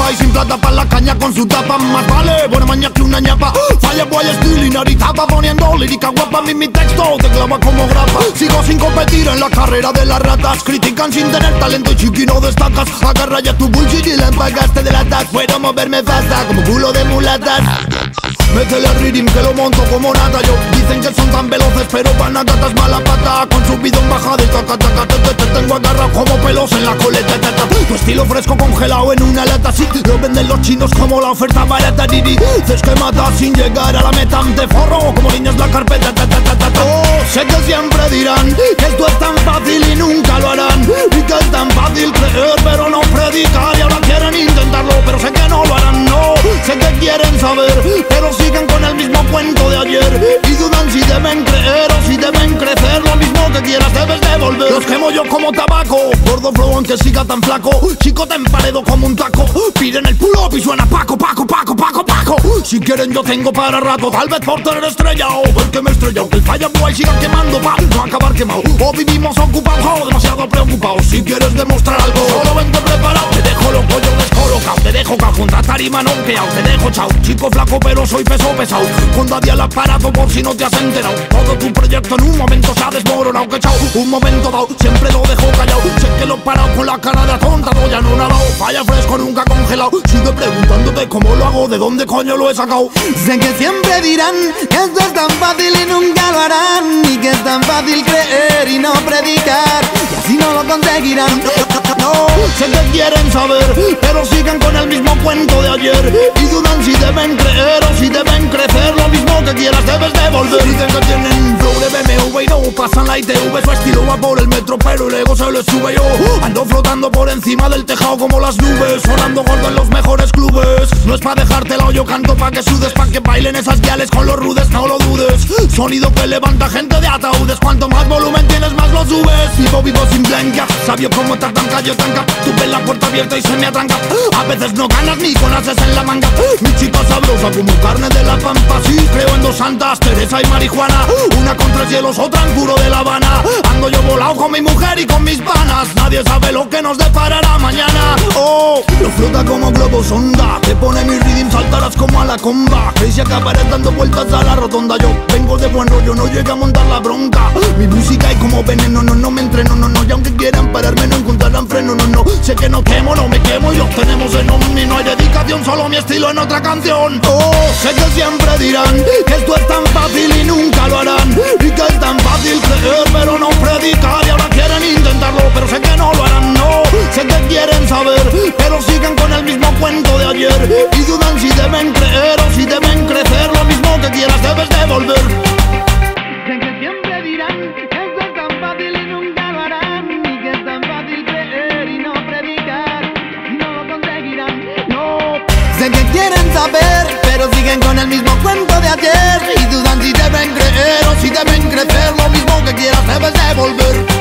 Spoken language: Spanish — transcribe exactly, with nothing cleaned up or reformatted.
chapa y sin plata pa' la caña con su tapa. Más vale buena maña que una ñapa. Falla boy estilo y naritapa, poniendo lírica guapa. A mí mi texto te clava como grapa. Sigo sin competir en la carrera de las ratas. Critican sin tener talento y chiqui no destacas. Agarra ya tu bullshit y la empagaste de latas. Puedo moverme fasta como culo de mulatas. Métele al rhythm que lo monto como nata. Yo dicen que son tan veloces pero van a gatas mala pata. Con su bidón bajada y taca taca te, te, te tengo agarrado como pelos en la coleta tata. Tu estilo fresco congelado en una lata. Sí, lo venden los chinos como la oferta barata. Didi, dices que mata sin llegar a la meta. Te forro como niños la carpeta ta, ta, ta, ta, ta. Oh, sé que siempre dirán que esto es tan fácil y nunca lo harán. Y que es tan fácil creer pero no predicar. Y ahora quieren intentarlo pero sé que no lo harán. No, sé que quieren saber pero siguen con el mismo cuento de ayer. Y dudan si deben creer o si deben crecer. Lo mismo que quieras debes devolver. Los quemo yo como tabaco. Gordo flow aunque siga tan flaco. Chico te emparedo como un taco. Piden el pull up y suena Paco, Paco, Paco, Paco, Paco. Si quieren yo tengo para rato. Tal vez por tener estrella o porque me he estrellado. Que el falla boy siga quemando pa' no acabar quemado. O vivimos ocupados, demasiado preocupados. Si quieres demostrar algo, solo vente preparado. Te dejo loco yo descolocado. Te dejo ca junta tarima noqueado. Te dejo chao, chico flaco pero soy peso pesado. Con daddy al aparato por si no te has enterado. Todo tu proyecto en un momento se ha desmoronado. Que chao, un momento dado, siempre lo dejo callado. Sé que lo he parado con la cara de atontado. Ya no he nadado, falla fresco nunca congelado. Sigue preguntándote cómo lo hago, de dónde coño lo he sacado. Sé que siempre dirán que esto es tan fácil y nunca lo harán. Y que es tan fácil creer y no predicar. Y así no lo conseguirán. No, sé que quieren saber pero siguen con el mismo cuento de ayer. Y dudan si deben creer o si deben crecer. Lo mismo que quieras debes devolver. Dicen que tienen flow de B M W y no pasan la I T V. Su estilo va por el metro pero el ego se le sube. Yo ando flotando por encima del tejado como las nubes. Sonando gordo en los mejores clubes. No es pa' dejártela, yo canto pa' que sudes. Pa' que bailen esas guiales con los rudes, no lo dudes. Sonido que levanta gente de ataúdes. Cuanto más volumen tienes más lo subes. Vivo vivo sin blanca, sabio como tatanca yo tanca. Tú ves la puerta abierta y se me atranca. A veces no ganas ni con haces en la manga. Mi chica sabrosa como carne de la pampa. Sí, creo en dos santas, Teresa y marihuana. Una con tres hielos, otra en puro de La Habana. Ando yo volado con mi mujer y con mis panas. Nadie sabe lo que nos deparará mañana. Oh, lo flota como globo sonda. Te pone mi rhythm, saltarás como a la comba. Crazy acabaré dando vueltas a la rotonda. Yo vengo de buen rollo, no llegué a montar la bronca. Mi música es como veneno, no, no me entreno, no, no. Y aunque quieran pararme no encontrarán freno, no, no. Sé que no quemo, no me quemo y los tenemos en omni. No hay dedicación, solo mi estilo en otra canción. Oh, sé que siempre dirán que esto es tan fácil y nunca lo harán. Y que es tan fácil creer pero no predicar. Y ahora quieren intentarlo pero sé que no lo harán. No, sé que quieren saber pero siguen con el mismo cuento de ayer. Y dudan si deben creer o si deben crecer. Lo mismo que quieras debes devolver. Sé que siempre dirán que esto es tan fácil y nunca lo harán. Y que es tan fácil creer y no predicar. Y no lo conseguirán. No, sé que quieren saber pero siguen con el mismo cuento de ayer. y dudan si deben creer o si deben crecer. Lo mismo que quieras debes devolver.